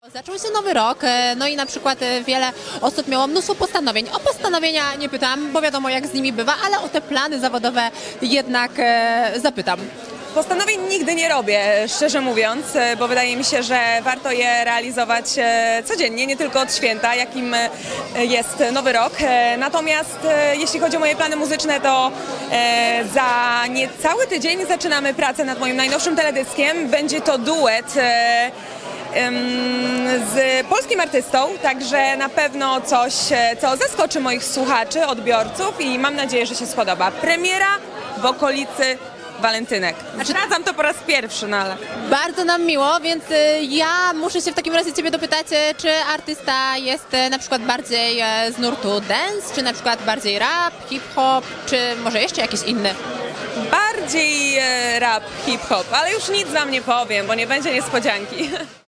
Zaczął się nowy rok, no i na przykład wiele osób miało mnóstwo postanowień. O postanowienia nie pytam, bo wiadomo jak z nimi bywa, ale o te plany zawodowe jednak zapytam. Postanowień nigdy nie robię, szczerze mówiąc, bo wydaje mi się, że warto je realizować codziennie, nie tylko od święta, jakim jest Nowy Rok. Natomiast jeśli chodzi o moje plany muzyczne, to za niecały tydzień zaczynamy pracę nad moim najnowszym teledyskiem. Będzie to duet z polskim artystą, także na pewno coś, co zaskoczy moich słuchaczy, odbiorców i mam nadzieję, że się spodoba. Premiera w okolicy walentynek. Zdradzam to po raz pierwszy, no ale... Bardzo nam miło, więc ja muszę się w takim razie ciebie dopytać, czy artysta jest na przykład bardziej z nurtu dance, czy na przykład bardziej rap, hip-hop, czy może jeszcze jakiś inny? Bardziej rap, hip-hop, ale już nic wam nie powiem, bo nie będzie niespodzianki.